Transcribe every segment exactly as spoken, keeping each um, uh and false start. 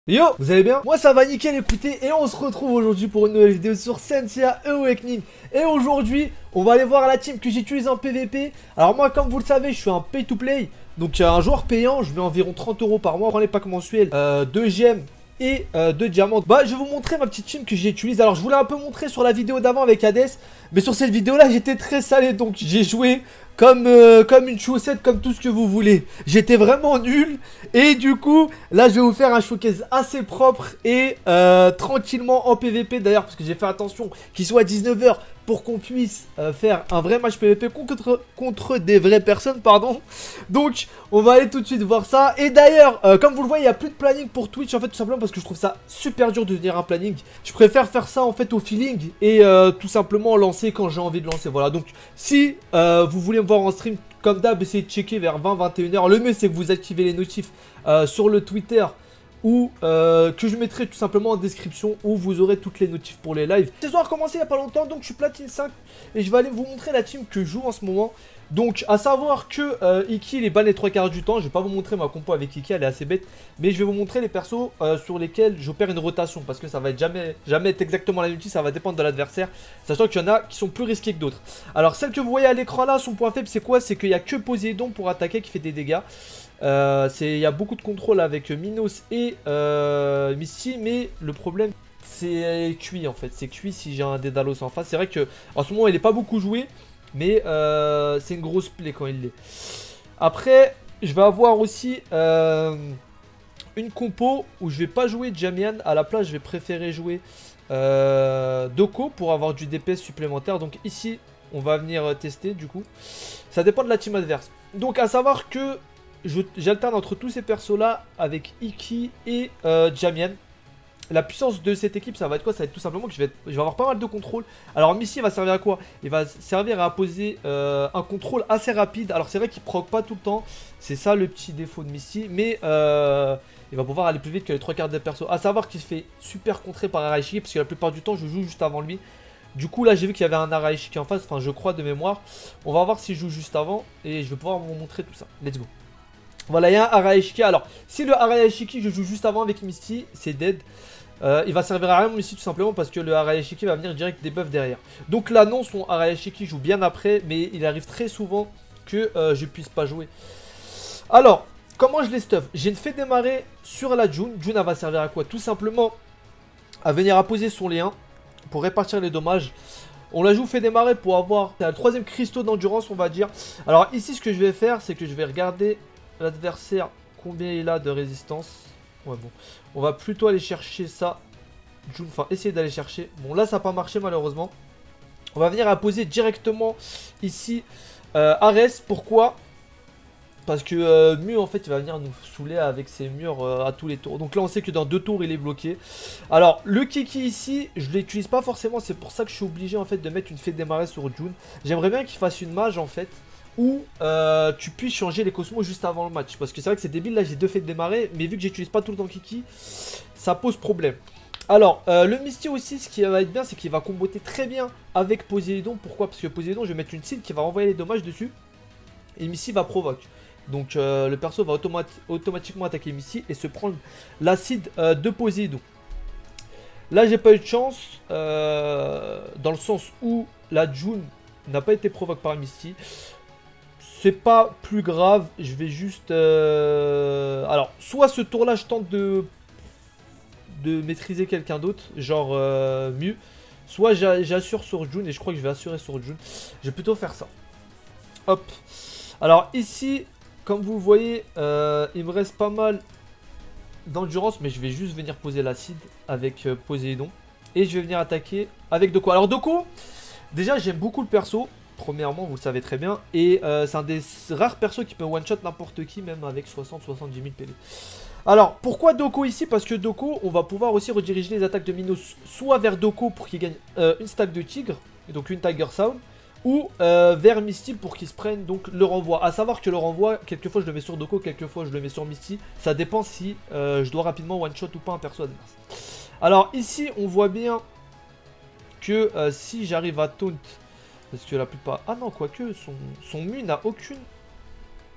Yo, vous allez bien? Moi ça va nickel, écoutez, et on se retrouve aujourd'hui pour une nouvelle vidéo sur Sensia Awakening. Et aujourd'hui, on va aller voir la team que j'utilise en P V P. Alors moi, comme vous le savez, je suis un pay to play, donc un joueur payant, je mets environ trente euros par mois, prends les packs mensuels, euh, deux gemmes et euh, deux diamants. Bah je vais vous montrer ma petite team que j'utilise. Alors je voulais un peu montrer sur la vidéo d'avant avec Hades, mais sur cette vidéo là j'étais très salé, donc j'ai joué comme, euh, comme une chaussette, comme tout ce que vous voulez. J'étais vraiment nul. Et du coup, là je vais vous faire un showcase assez propre et euh, tranquillement en P V P d'ailleurs, parce que j'ai fait attention qu'il soit à dix-neuf heures pour qu'on puisse euh, faire un vrai match P V P contre, contre des vraies personnes, pardon. Donc on va aller tout de suite voir ça. Et d'ailleurs, euh, comme vous le voyez, il n'y a plus de planning pour Twitch en fait, tout simplement parce que je trouve ça super dur de tenir un planning. Je préfère faire ça en fait au feeling et euh, tout simplement lancer quand j'ai envie de lancer. Voilà, donc si euh, vous voulez me voir en stream, comme d'hab, essayez de checker vers vingt vingt et une heures. Le mieux c'est que vous activez les notifs euh, sur le Twitter ou euh, que je mettrai tout simplement en description, où vous aurez toutes les notifs pour les lives. Ce soir a commencé il n'y a pas longtemps, donc je suis platine cinq et je vais aller vous montrer la team que je joue en ce moment. Donc à savoir que euh, Iki il est ban les trois quarts du temps. Je vais pas vous montrer ma compo avec Iki, elle est assez bête, mais je vais vous montrer les persos euh, sur lesquels j'opère une rotation, parce que ça va être jamais, jamais être exactement la même team, ça va dépendre de l'adversaire, sachant qu'il y en a qui sont plus risqués que d'autres. Alors celle que vous voyez à l'écran là, son point faible c'est quoi? C'est qu'il n'y a que Poséidon pour attaquer qui fait des dégâts. Euh, il y a beaucoup de contrôle avec Minos et euh, Misty, mais le problème c'est cuit en fait, c'est cuit si j'ai un Dédalus en face. C'est vrai que en ce moment il n'est pas beaucoup joué, mais euh, c'est une grosse plaie quand il l'est. Après je vais avoir aussi euh, une compo où je vais pas jouer Jamian, à la place je vais préférer jouer euh, Doko pour avoir du D P S supplémentaire. Donc ici on va venir tester du coup, ça dépend de la team adverse. Donc à savoir que j'alterne entre tous ces persos là avec Iki et euh, Jamian. La puissance de cette équipe, ça va être quoi? Ça va être tout simplement que je vais, être, je vais avoir pas mal de contrôle. Alors Missy va servir à quoi? Il va servir à poser euh, un contrôle assez rapide. Alors c'est vrai qu'il proc pas tout le temps, c'est ça le petit défaut de Missy, mais euh, il va pouvoir aller plus vite que les trois quarts des persos. A savoir qu'il se fait super contrer par Araishiki, parce que la plupart du temps je joue juste avant lui. Du coup là j'ai vu qu'il y avait un Araishiki en face, enfin je crois de mémoire. On va voir si je joue juste avant et je vais pouvoir vous montrer tout ça. Let's go. Voilà, il y a un Araishiki. Alors, si le Araishiki, je joue juste avant avec Misty, c'est dead. Euh, il va servir à rien Misty tout simplement parce que le Araishiki va venir direct des buffs derrière. Donc là, non, son Araishiki joue bien après, mais il arrive très souvent que euh, je puisse pas jouer. Alors, comment je les stuff? J'ai fait démarrer sur la June. June, elle va servir à quoi? Tout simplement à venir apposer son lien pour répartir les dommages. On la joue fait démarrer pour avoir le troisième cristaux d'endurance, on va dire. Alors ici, ce que je vais faire, c'est que je vais regarder l'adversaire, combien il a de résistance. Ouais bon, on va plutôt aller chercher ça. June, enfin essayer d'aller chercher. Bon là ça n'a pas marché malheureusement. On va venir apposer directement ici euh, Ares. Pourquoi? Parce que euh, Mu en fait il va venir nous saouler avec ses murs euh, à tous les tours. Donc là on sait que dans deux tours il est bloqué. Alors le Kiki ici je l'utilise pas forcément. C'est pour ça que je suis obligé en fait de mettre une fée démarrer sur June. J'aimerais bien qu'il fasse une mage en fait, où euh, tu puisses changer les cosmos juste avant le match. Parce que c'est vrai que c'est débile, là j'ai deux faits de démarrer, mais vu que j'utilise pas tout le temps Kiki, ça pose problème. Alors, euh, le Misty aussi, ce qui va être bien, c'est qu'il va comboter très bien avec Poséidon. Pourquoi? Parce que Poséidon, je vais mettre une cible qui va renvoyer les dommages dessus, et Misty va provoque. Donc euh, le perso va automat automatiquement attaquer Misty et se prendre l'acide euh, de Poséidon. Là j'ai pas eu de chance, euh, dans le sens où la June n'a pas été provoque par Misty. C'est pas plus grave, je vais juste... Euh... Alors, soit ce tour-là, je tente de, de maîtriser quelqu'un d'autre, genre euh, Mu. Soit j'assure sur June, et je crois que je vais assurer sur June. Je vais plutôt faire ça. Hop. Alors ici, comme vous voyez, euh, il me reste pas mal d'endurance, mais je vais juste venir poser l'acide avec euh, Poséidon. Et je vais venir attaquer avec Doko. Alors Doko, déjà j'aime beaucoup le perso. Premièrement, vous le savez très bien. Et euh, c'est un des rares persos qui peut one-shot n'importe qui, même avec soixante à soixante-dix mille P V. Alors, pourquoi Doko ici? Parce que Doko, on va pouvoir aussi rediriger les attaques de Minos soit vers Doko pour qu'il gagne euh, une stack de tigre, et donc une Tiger Sound, ou euh, vers Misty pour qu'il se prenne donc le renvoi. A savoir que le renvoi, quelquefois je le mets sur Doko, quelquefois je le mets sur Misty. Ça dépend si euh, je dois rapidement one-shot ou pas un perso adverse. Alors ici, on voit bien que euh, si j'arrive à taunt... Parce que la plupart... Ah non, quoique, son, son mu n'a aucune...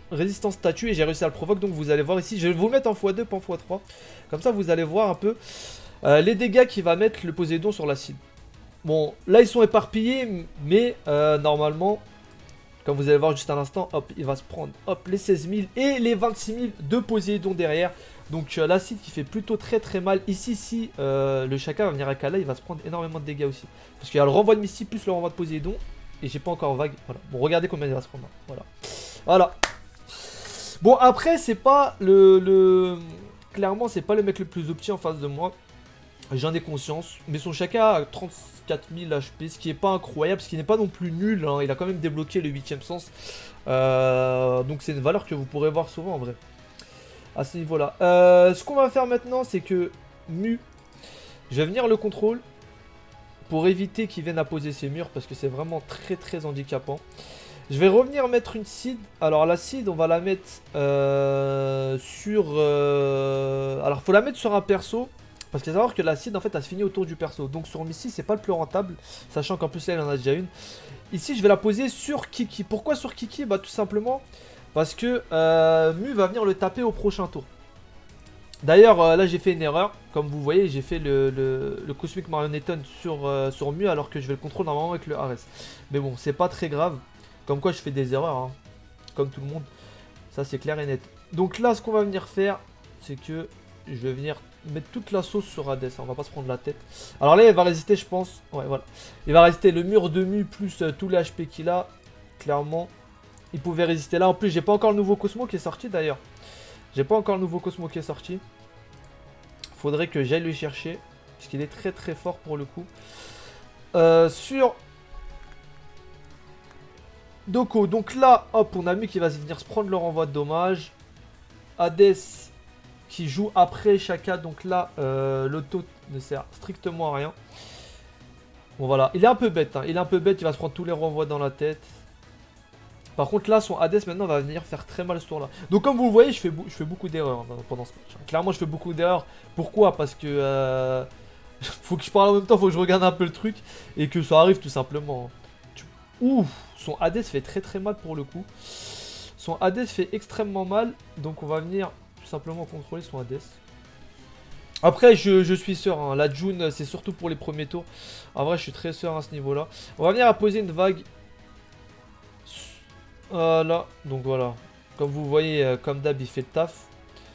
résistance statue et j'ai réussi à le provoquer. Donc vous allez voir ici, je vais vous mettre en fois deux, pas en fois trois. Comme ça vous allez voir un peu euh, les dégâts qu'il va mettre le Poséidon sur l'acide. Bon, là ils sont éparpillés, mais euh, normalement, comme vous allez voir juste à l'instant, hop, il va se prendre hop, les seize mille et les vingt-six mille de Poséidon derrière. Donc euh, l'acide qui fait plutôt très très mal. Ici, si euh, le Chaka va venir à Kala, il va se prendre énormément de dégâts aussi. Parce qu'il y a le renvoi de Misty plus le renvoi de Poséidon. Et j'ai pas encore vague. Voilà. Bon, regardez combien il va se prendre. Voilà. Voilà. Bon, après, c'est pas le, le... Clairement, c'est pas le mec le plus opti en face de moi. J'en ai conscience. Mais son Chaka a trente-quatre mille H P, ce qui est pas incroyable, ce qui n'est pas non plus nul. Hein. Il a quand même débloqué le huitième sens. Euh... Donc c'est une valeur que vous pourrez voir souvent en vrai. À ce niveau-là. Euh, ce qu'on va faire maintenant, c'est que Mu, je vais venir le contrôle pour éviter qu'il vienne à poser ses murs parce que c'est vraiment très très handicapant. Je vais revenir mettre une seed. Alors la seed, on va la mettre euh, sur... Euh... Alors il faut la mettre sur un perso. Parce qu'il faut savoir que la seed en fait elle se finit autour du perso. Donc sur Missy c'est pas le plus rentable. Sachant qu'en plus là il en a déjà une. Ici je vais la poser sur Kiki. Pourquoi sur Kiki? Bah tout simplement... Parce que euh, Mu va venir le taper au prochain tour. D'ailleurs, euh, là j'ai fait une erreur. Comme vous voyez, j'ai fait le, le, le Cosmic Marionetton sur, euh, sur Mu alors que je vais le contrôler normalement avec le Ares. Mais bon, c'est pas très grave. Comme quoi je fais des erreurs, hein, comme tout le monde. Ça c'est clair et net. Donc là, ce qu'on va venir faire, c'est que je vais venir mettre toute la sauce sur Hades. On va pas se prendre la tête. Alors là, il va résister, je pense. Ouais, voilà. Il va résister le mur de Mu plus euh, tout l'H P qu'il a. Clairement. Il pouvait résister là. En plus, j'ai pas encore le nouveau Cosmo qui est sorti d'ailleurs. J'ai pas encore le nouveau Cosmo qui est sorti. Faudrait que j'aille le chercher. Parce qu'il est très très fort pour le coup. Euh, sur Doko. Donc là, hop, on a Mu qui va venir se prendre le renvoi de dommages. Hades qui joue après Chaka. Donc là, euh, l'auto ne sert strictement à rien. Bon voilà. Il est un peu bête. Hein. Il est un peu bête. Il va se prendre tous les renvois dans la tête. Par contre là son Hades maintenant va venir faire très mal ce tour là. Donc comme vous le voyez je fais, je fais beaucoup d'erreurs hein, pendant ce match. Clairement je fais beaucoup d'erreurs. Pourquoi? Parce que euh, faut que je parle en même temps, faut que je regarde un peu le truc. Et que ça arrive tout simplement. Ouh, son Hades fait très très mal pour le coup. Son Hades fait extrêmement mal. Donc on va venir tout simplement contrôler son Hades. Après je, je suis sûr hein. La June c'est surtout pour les premiers tours. En vrai je suis très sûr à ce niveau là. On va venir à poser une vague. Voilà, donc voilà. Comme vous voyez, euh, comme d'hab, il fait le taf.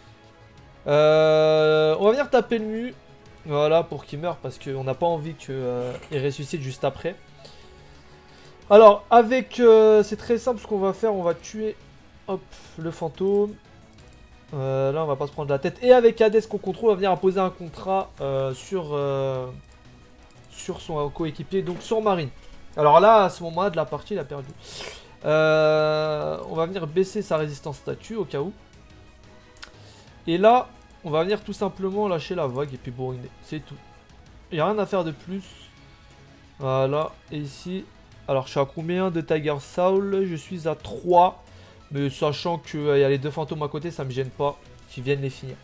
Euh, on va venir taper le Mu. Voilà, pour qu'il meure, parce qu'on n'a pas envie qu'il euh, ressuscite juste après. Alors, avec... Euh, c'est très simple ce qu'on va faire. On va tuer hop, le fantôme. Euh, là, on va pas se prendre la tête. Et avec Hades qu'on contrôle, on va venir imposer un contrat euh, sur, euh, sur son coéquipier, donc sur Marine. Alors là, à ce moment-là de la partie, il a perdu. Euh, on va venir baisser sa résistance statue au cas où. Et là, on va venir tout simplement lâcher la vague et puis bourriner. C'est tout. Il n'y a rien à faire de plus. Voilà. Et ici, alors je suis à combien de Tiger Soul? Je suis à trois. Mais sachant qu'il euh, y a les deux fantômes à côté, ça me gêne pas qu'ils viennent les finir.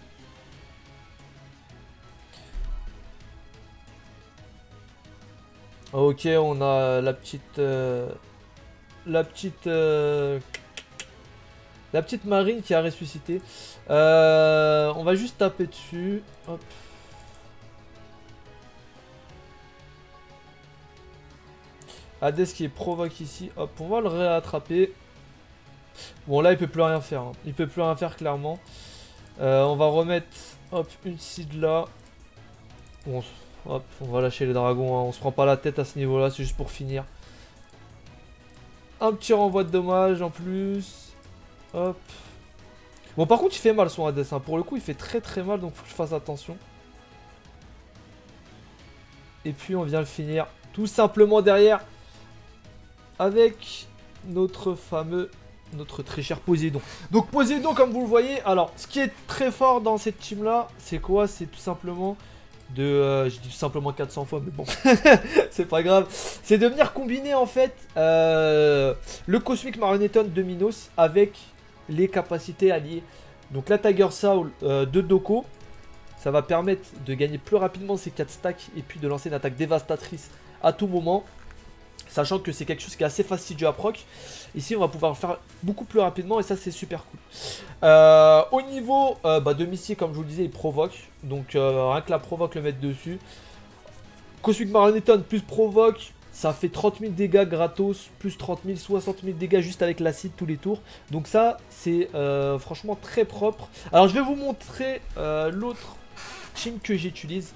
Ok, on a la petite... Euh... La petite... Euh... La petite marine qui a ressuscité. Euh... On va juste taper dessus. Hop. Hades qui est provoque ici. Hop, on va le rattraper. Bon, là, il peut plus rien faire. Hein. Il peut plus rien faire, clairement. Euh, on va remettre... Hop, une seed là. Bon, hop, on va lâcher les dragons. Hein. On se prend pas la tête à ce niveau-là. C'est juste pour finir. Un petit renvoi de dommages en plus. Hop. Bon, par contre, il fait mal son Hades. Hein. Pour le coup, il fait très très mal. Donc, faut que je fasse attention. Et puis, on vient le finir tout simplement derrière. Avec notre fameux... Notre très cher Poséidon. Donc, Poséidon, comme vous le voyez... Alors, ce qui est très fort dans cette team-là, c'est quoi? C'est tout simplement... de euh, je dis tout simplement quatre cents fois mais bon c'est pas grave, c'est de venir combiner en fait euh, le Cosmic Marionetton de Minos avec les capacités alliées. Donc la Tiger Soul euh, de Doko, ça va permettre de gagner plus rapidement ces quatre stacks et puis de lancer une attaque dévastatrice à tout moment. Sachant que c'est quelque chose qui est assez fastidieux à proc. Ici on va pouvoir le faire beaucoup plus rapidement et ça c'est super cool. Euh, au niveau euh, bah, de Misty, comme je vous le disais, il provoque. Donc euh, rien que la provoque le mettre dessus. Cosmic Marionneton plus provoque. Ça fait trente mille dégâts gratos, plus trente mille, soixante mille dégâts juste avec l'acide tous les tours. Donc ça, c'est euh, franchement très propre. Alors je vais vous montrer euh, l'autre team que j'utilise.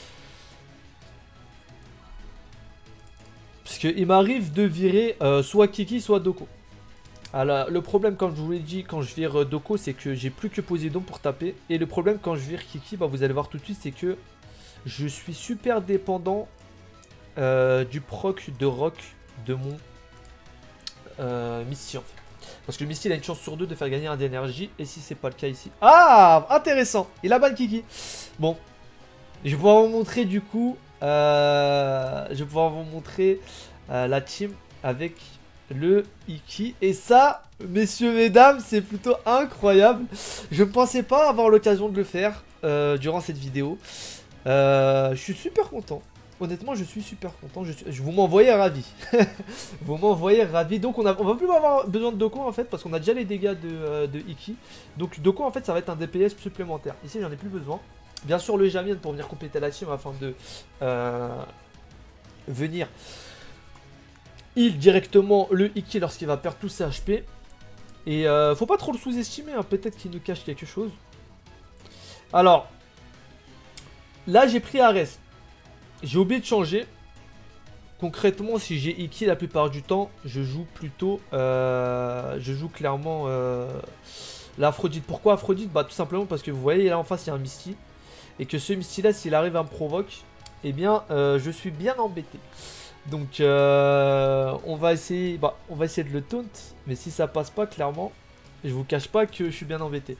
Parce qu'il m'arrive de virer euh, soit Kiki, soit Doko. Alors le problème, comme je vous l'ai dit, quand je vire Doko, c'est que j'ai plus que Poséidon pour taper. Et le problème quand je vire Kiki, bah, vous allez voir tout de suite, c'est que je suis super dépendant Euh, du proc de rock de mon euh, Misty en fait. Parce que le Misty il a une chance sur deux de faire gagner un d'énergie. Et si c'est pas le cas ici. Ah, intéressant. Il a ban Kiki. Bon, je vais pouvoir vous montrer du coup euh, je vais pouvoir vous montrer euh, la team avec le Iki. Et ça, messieurs, mesdames, c'est plutôt incroyable. Je ne pensais pas avoir l'occasion de le faire euh, durant cette vidéo. euh, Je suis super content. Honnêtement, je suis super content. Je, suis... je vous m'envoyez ravi. Vous m'envoyez ravi. Donc, on, a... on va plus avoir besoin de Doko en fait, parce qu'on a déjà les dégâts de, euh, de Iki. Donc, Doko en fait, ça va être un D P S supplémentaire. Ici, j'en ai plus besoin. Bien sûr, le Jamien pour venir compléter la team afin de euh, venir heal directement le Iki lorsqu'il va perdre tous ses H P. Et euh, faut pas trop le sous-estimer. Hein. Peut-être qu'il nous cache quelque chose. Alors, là, j'ai pris Ares. J'ai oublié de changer. Concrètement, si j'ai Iki la plupart du temps, je joue plutôt... Euh, je joue clairement euh, l'Aphrodite. Pourquoi Aphrodite? Bah tout simplement parce que vous voyez là en face, il y a un Misty. Et que ce Misty là, s'il arrive à me provoquer, eh bien, euh, je suis bien embêté. Donc, euh, on va essayer... Bah, on va essayer de le taunt. Mais si ça passe pas, clairement, je vous cache pas que je suis bien embêté.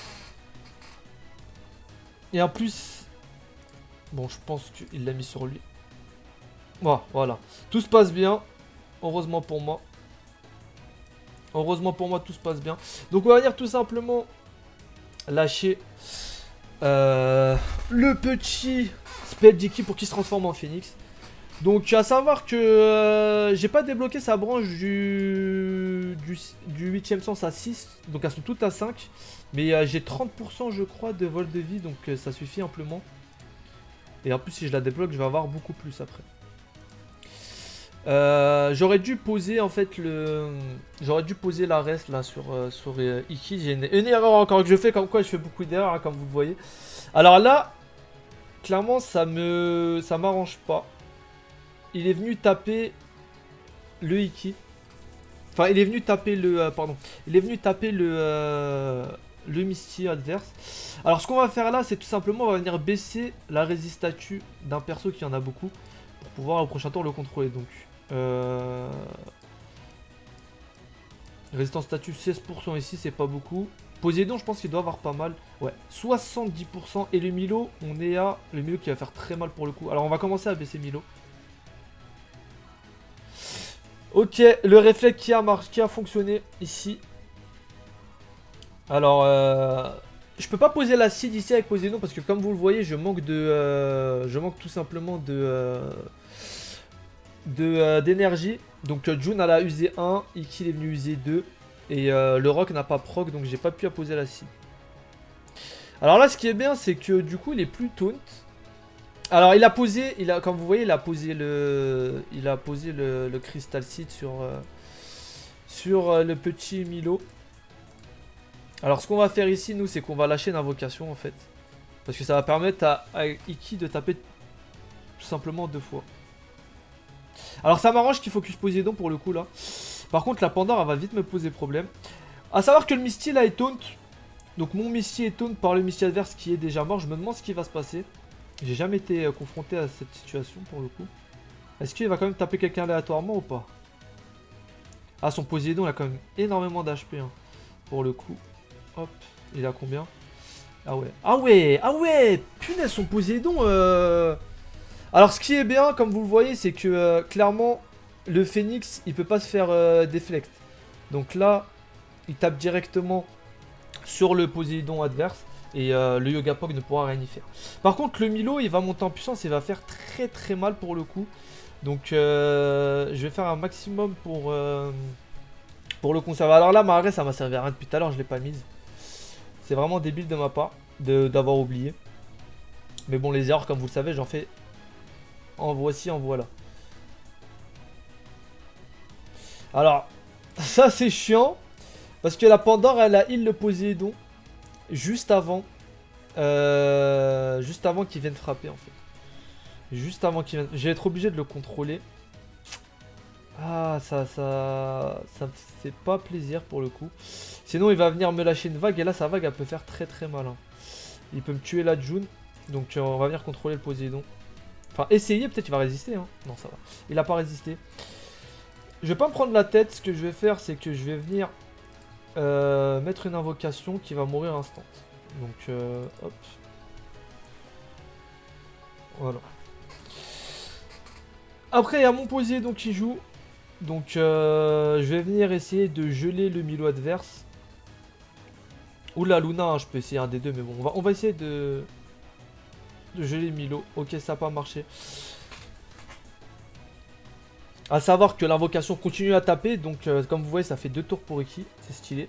Et en plus... Bon, je pense qu'il l'a mis sur lui. Oh, voilà. Tout se passe bien. Heureusement pour moi. Heureusement pour moi, tout se passe bien. Donc, on va venir tout simplement lâcher euh, le petit Spelldicky pour qu'il se transforme en Phoenix. Donc, à savoir que euh, j'ai pas débloqué sa branche du, du, du huitième sens à six. Donc, elles sont toutes à cinq. Mais euh, j'ai trente pour cent, je crois, de vol de vie. Donc, euh, ça suffit amplement. Et en plus, si je la débloque, je vais avoir beaucoup plus après. Euh, J'aurais dû poser en fait le... J'aurais dû poser la reste là sur, euh, sur euh, Iki. J'ai une, une erreur encore que je fais, comme quoi je fais beaucoup d'erreurs, hein, comme vous le voyez. Alors là, clairement, ça me... ça m'arrange pas. Il est venu taper le Iki. Enfin, il est venu taper le... Euh, pardon. Il est venu taper le... Euh... le Misty adverse. Alors ce qu'on va faire là, c'est tout simplement on va venir baisser la résist statut d'un perso qui en a beaucoup pour pouvoir au prochain tour le contrôler. Donc euh... résistance statut seize pour cent ici, c'est pas beaucoup. Poséidon, je pense qu'il doit avoir pas mal. Ouais, soixante-dix pour cent. Et le Milo, on est à le Milo qui va faire très mal pour le coup. Alors on va commencer à baisser Milo. Ok, le réflexe qui a marché, qui a fonctionné ici. Alors, euh, je peux pas poser l'acide ici avec Poséidon parce que comme vous le voyez, je manque de, euh, je manque tout simplement de, euh, de euh, d'énergie. Donc euh, June elle a usé un, Iki est venu user deux et euh, le Rock n'a pas proc donc j'ai pas pu poser l'acide. Alors là, ce qui est bien, c'est que du coup, il est plus taunt. Alors il a posé, il a, comme vous voyez, il a posé le, il a posé le, le Crystal Seed sur, euh, sur euh, le petit Milo. Alors ce qu'on va faire ici nous c'est qu'on va lâcher une invocation en fait. Parce que ça va permettre à, à Iki de taper tout simplement deux fois. Alors ça m'arrange qu'il focus Poséidon pour le coup là. Par contre la Pandore elle va vite me poser problème. A savoir que le Misty là est taunt. Donc mon Misty est taunt par le Misty adverse qui est déjà mort. Je me demande ce qui va se passer. J'ai jamais été confronté à cette situation pour le coup. Est-ce qu'il va quand même taper quelqu'un aléatoirement ou pas? Ah son Poséidon il a quand même énormément d'H P hein, pour le coup. Hop, il a combien? Ah ouais, ah ouais, ah ouais, punaise, son Poséidon. Euh... Alors, ce qui est bien, comme vous le voyez, c'est que euh, clairement, le Phoenix, il peut pas se faire euh, déflect. Donc là, il tape directement sur le Poséidon adverse et euh, le Yogapok ne pourra rien y faire. Par contre, le Milo, il va monter en puissance et va faire très très mal pour le coup. Donc euh, je vais faire un maximum pour, euh, pour le conserver. Alors là, ma arrêt, ça m'a servi à rien depuis tout à l'heure, je l'ai pas mise. C'est vraiment débile de ma part d'avoir oublié. Mais bon, les erreurs, comme vous le savez, j'en fais en voici, en voilà. Alors, ça c'est chiant. Parce que la Pandore, elle a heal le Poséidon juste avant. Euh, juste avant qu'il vienne frapper en fait. Juste avant qu'il vienne. Je vais être obligé de le contrôler. Ah, ça, ça, ça me fait pas plaisir pour le coup. Sinon, il va venir me lâcher une vague. Et là, sa vague, elle peut faire très très mal. Hein. Il peut me tuer la June. Donc, euh, on va venir contrôler le Poséidon. Enfin, essayer, peut-être il va résister. Hein. Non, ça va. Il a pas résisté. Je vais pas me prendre la tête. Ce que je vais faire, c'est que je vais venir euh, mettre une invocation qui va mourir instant. Donc, euh, hop. Voilà. Après, il y a mon Poséidon qui joue. Donc, euh, je vais venir essayer de geler le Milo adverse. Ou la Luna, hein, je peux essayer un des deux, mais bon, on va, on va essayer de, de geler Milo. Ok, ça n'a pas marché. A savoir que l'invocation continue à taper, donc euh, comme vous voyez, ça fait deux tours pour Iki. C'est stylé.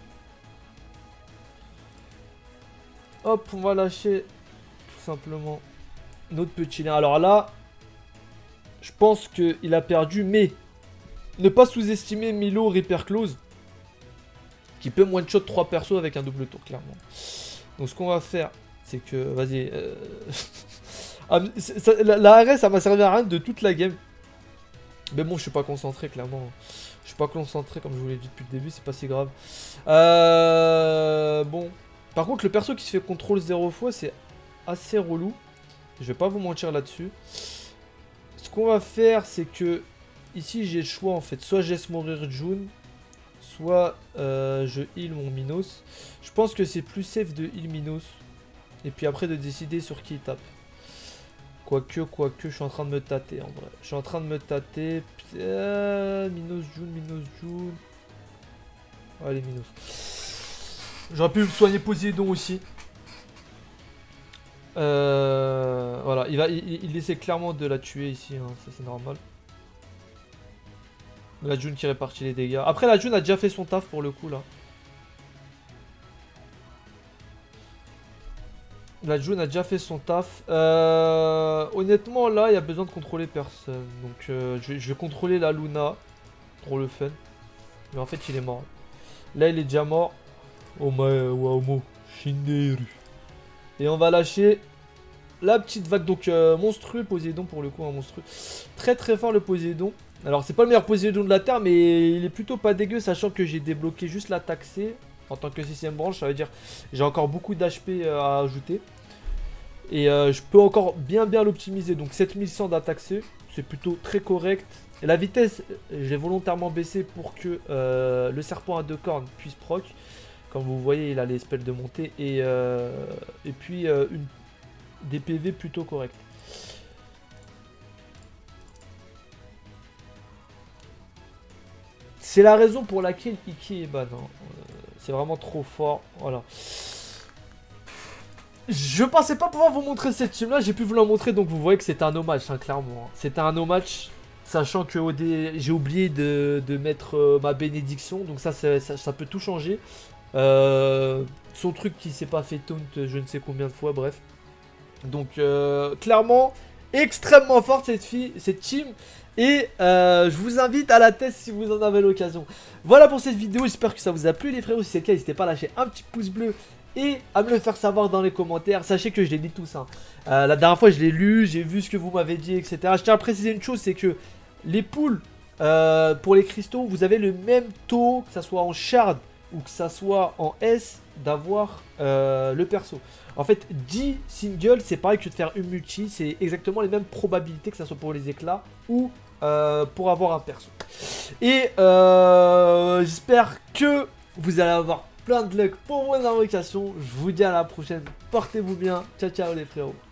Hop, on va lâcher tout simplement notre petit lien. Alors là, je pense qu'il a perdu, mais ne pas sous-estimer Milo Reaper Close, qui peut one-shot trois persos avec un double tour, clairement. Donc ce qu'on va faire, c'est que, vas-y, euh... ah, la, la R S, ça m'a servi à rien de toute la game. Mais bon, je suis pas concentré, clairement. Je suis pas concentré, comme je vous l'ai dit depuis le début, c'est pas si grave. Euh... Bon. Par contre, le perso qui se fait contrôle zéro fois, c'est assez relou. Je vais pas vous mentir là-dessus. Ce qu'on va faire, c'est que ici, j'ai le choix, en fait. Soit je laisse mourir June, soit euh, je heal mon Minos. Je pense que c'est plus safe de heal Minos. Et puis après, de décider sur qui il tape. Quoique, quoique, je suis en train de me tâter, en vrai. Je suis en train de me tâter. Euh, Minos June, Minos June. Allez, Minos. J'aurais pu me soigner Poséidon aussi. Euh, voilà, il, va, il, il essaie clairement de la tuer ici, hein, ça c'est normal. La June qui répartit les dégâts. Après, la June a déjà fait son taf pour le coup là. La June a déjà fait son taf. Euh, honnêtement, là, il y a besoin de contrôler personne. Donc, euh, je, vais, je vais contrôler la Luna pour le fun. Mais en fait, il est mort. Là, il est déjà mort. Oh my wow, Shinderu. Et on va lâcher la petite vague. Donc, euh, monstrueux Poséidon pour le coup, un monstrueux. Très très fort le Poséidon. Alors, c'est pas le meilleur Poséidon de la Terre, mais il est plutôt pas dégueu, sachant que j'ai débloqué juste l'attaque C. En tant que sixième branche, ça veut dire j'ai encore beaucoup d'H P à ajouter. Et euh, je peux encore bien bien l'optimiser. Donc sept mille cent d'attaque C, c'est plutôt très correct. Et la vitesse, j'ai volontairement baissé pour que euh, le serpent à deux cornes puisse proc. Comme vous voyez, il a les spells de montée. Et, euh, et puis euh, une, des P V plutôt corrects. C'est la raison pour laquelle Iki est ban. Hein. C'est vraiment trop fort. Voilà. Je pensais pas pouvoir vous montrer cette team là. J'ai pu vous la montrer. Donc vous voyez que c'était un no match, hein, clairement. C'était un no match. Sachant que j'ai oublié de, de mettre euh, ma bénédiction. Donc ça, ça, ça peut tout changer. Euh, son truc qui s'est pas fait taunt je ne sais combien de fois. Bref. Donc euh, clairement, extrêmement forte cette fille, cette team. Et euh, je vous invite à la test si vous en avez l'occasion. Voilà pour cette vidéo, j'espère que ça vous a plu les frérots. Si c'est le cas, n'hésitez pas à lâcher un petit pouce bleu et à me le faire savoir dans les commentaires. Sachez que je les lis tous. Hein. Euh, la dernière fois, je l'ai lu, j'ai vu ce que vous m'avez dit, et cetera. Je tiens à préciser une chose, c'est que les poules euh, pour les cristaux, vous avez le même taux, que ça soit en shard ou que ça soit en S, d'avoir euh, le perso. En fait, dix singles, c'est pareil que de faire une multi. C'est exactement les mêmes probabilités, que ça soit pour les éclats ou euh, pour avoir un perso. Et euh, j'espère que vous allez avoir plein de luck pour vos invocations. Je vous dis à la prochaine. Portez-vous bien. Ciao, ciao les frérots.